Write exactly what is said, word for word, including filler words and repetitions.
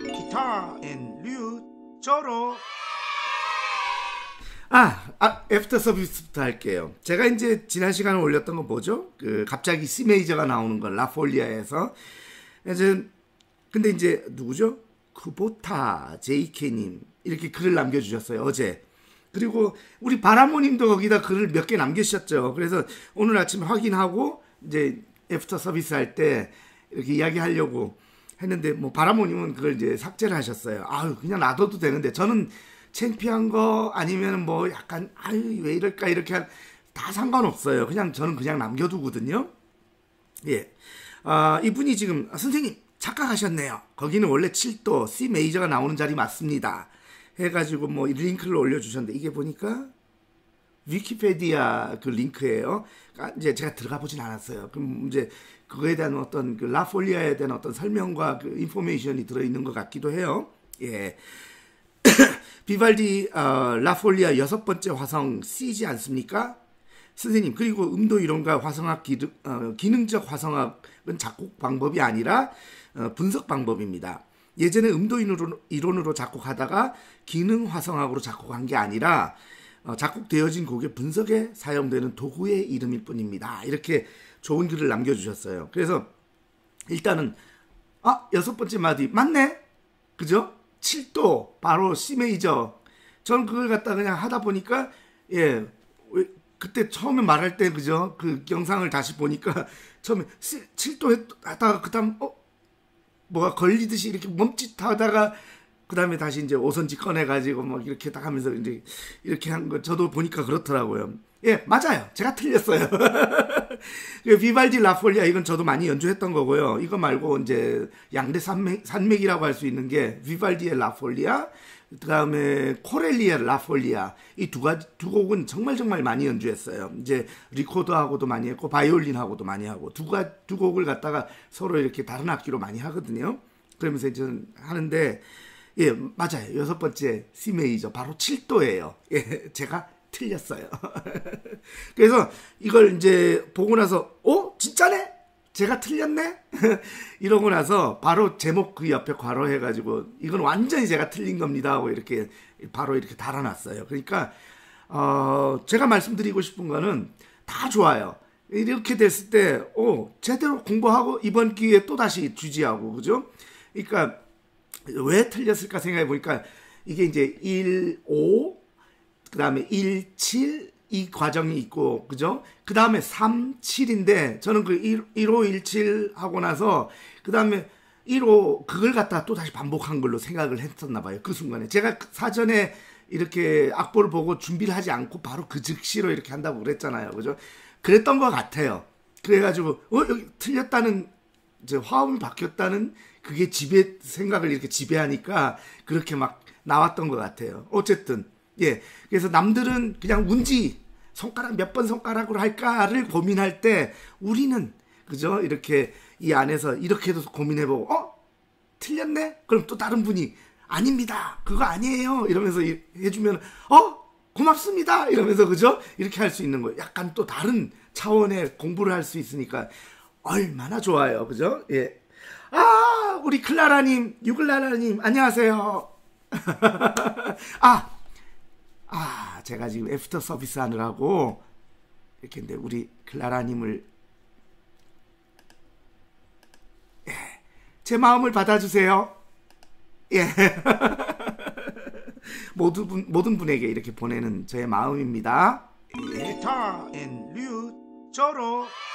기타 앤 류 저로. 아, 아, 애프터 서비스부터 할게요. 제가 이제 지난 시간에 올렸던 거 뭐죠? 그 갑자기 C 메이저가 나오는 거 라폴리아에서. 이제 근데 이제 누구죠? 쿠보타 제이케이님 이렇게 글을 남겨주셨어요 어제. 그리고 우리 바라모님도 거기다 글을 몇 개 남겨주셨죠. 그래서 오늘 아침 확인하고 이제 애프터 서비스 할 때 이렇게 이야기하려고 했는데 뭐 바라모님은 그걸 이제 삭제를 하셨어요. 아유 그냥 놔둬도 되는데 저는 창피한 거 아니면 뭐 약간 아유 왜 이럴까 이렇게 한, 다 상관없어요. 그냥 저는 그냥 남겨두거든요. 예, 아 이분이 지금 아, 선생님 착각하셨네요. 거기는 원래 칠 도 C 메이저가 나오는 자리 맞습니다. 해가지고 뭐 링크를 올려주셨는데 이게 보니까 위키페디아 그 링크예요. 그러니까 이제 제가 들어가 보진 않았어요. 그럼 이제 그거에 대한 어떤 그 라폴리아에 대한 어떤 설명과 그 인포메이션이 들어있는 것 같기도 해요. 예. 비발디 어, 라폴리아 여섯 번째 화성 C지 않습니까? 선생님 그리고 음도 이론과 화성학 기능, 어, 기능적 화성학은 작곡 방법이 아니라 어, 분석 방법입니다. 예전에 음도 이론으로, 이론으로 작곡하다가 기능 화성학으로 작곡한 게 아니라 어, 작곡되어진 곡의 분석에 사용되는 도구의 이름일 뿐입니다. 이렇게 좋은 글을 남겨주셨어요. 그래서 일단은 아 여섯 번째 마디 맞네? 그죠? 칠 도 바로 C 메이저. 저는 그걸 갖다 그냥 하다 보니까 예 그때 처음에 말할 때 그죠? 그 영상을 다시 보니까 처음에 칠 도 하다가 그다음 어 뭐가 걸리듯이 이렇게 멈칫하다가 그 다음에 다시 이제 오선지 꺼내가지고 막 이렇게 딱 하면서 이제 이렇게 한 거 저도 보니까 그렇더라고요. 예, 맞아요. 제가 틀렸어요. 비발디 라폴리아 이건 저도 많이 연주했던 거고요. 이거 말고 이제 양대 산맥, 산맥이라고 할 수 있는 게 비발디의 라폴리아, 그 다음에 코렐리의 라폴리아 이 두 가지 두 곡은 정말 정말 많이 연주했어요. 이제 리코더하고도 많이 했고 바이올린하고도 많이 하고 두 가 두 곡을 갖다가 서로 이렇게 다른 악기로 많이 하거든요. 그러면서 이제 하는데 예 맞아요. 여섯 번째 C 메이저 바로 칠 도예요. 예 제가 틀렸어요. 그래서 이걸 이제 보고 나서 어 진짜네? 제가 틀렸네? 이러고 나서 바로 제목 그 옆에 괄호해가지고 이건 완전히 제가 틀린 겁니다 하고 이렇게 바로 이렇게 달아놨어요. 그러니까 어 제가 말씀드리고 싶은 거는 다 좋아요. 이렇게 됐을 때 어, 제대로 공부하고 이번 기회에 또 다시 주지하고 그죠? 그러니까 왜 틀렸을까 생각해 보니까 이게 이제 일, 오 그 다음에 일, 칠 이 과정이 있고 그죠? 그 다음에 삼, 칠인데 저는 그 일, 오, 일, 칠 하고 나서 그 다음에 일, 오 그걸 갖다 또 다시 반복한 걸로 생각을 했었나 봐요. 그 순간에 제가 사전에 이렇게 악보를 보고 준비를 하지 않고 바로 그 즉시로 이렇게 한다고 그랬잖아요. 그죠? 그랬던 것 같아요. 그래가지고 어 여기 틀렸다는 이제 화음이 바뀌었다는 그게 지배 생각을 이렇게 지배하니까 그렇게 막 나왔던 것 같아요. 어쨌든 예 그래서 남들은 그냥 운지 손가락 몇 번 손가락으로 할까를 고민할 때 우리는 그죠 이렇게 이 안에서 이렇게도 고민해보고 어 틀렸네? 그럼 또 다른 분이 아닙니다 그거 아니에요 이러면서 해주면 어 고맙습니다 이러면서 그죠 이렇게 할 수 있는 거예요. 약간 또 다른 차원의 공부를 할 수 있으니까 얼마나 좋아요. 그죠? 예. 아 우리 클라라님 유클라라님 안녕하세요. 아 아, 제가 지금 애프터 서비스 하느라고 이렇게 근데 우리 클라라님을 예, 제 마음을 받아주세요. 예, 모두 분, 모든 분에게 이렇게 보내는 저의 마음입니다. 기타 앤 류 저로.